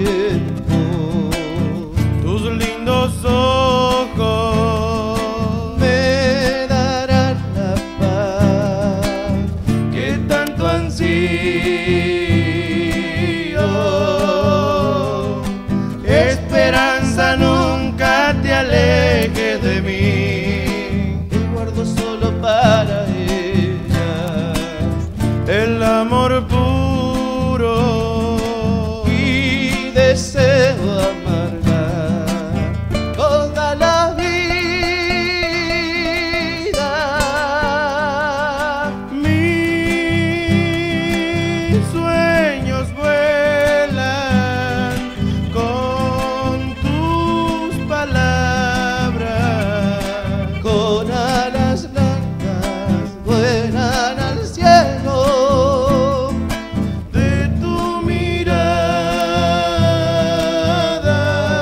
tiempo. Tus lindos ojos Me darán la paz que tanto ansío. Esperanza, nunca te alejes de mí. que guardo solo para ella. El amor puro Y deseo amargar toda la vida. mis sueños vuelan con tus palabras. Con alas blancas vuelan al cielo De tu mirada.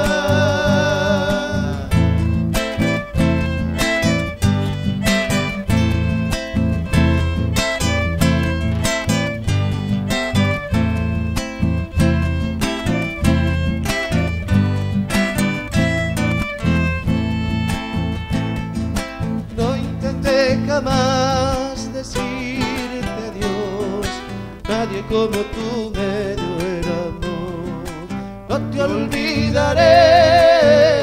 No intenté jamás decirte adiós, nadie como tú me dio el amor. No te olvidaré.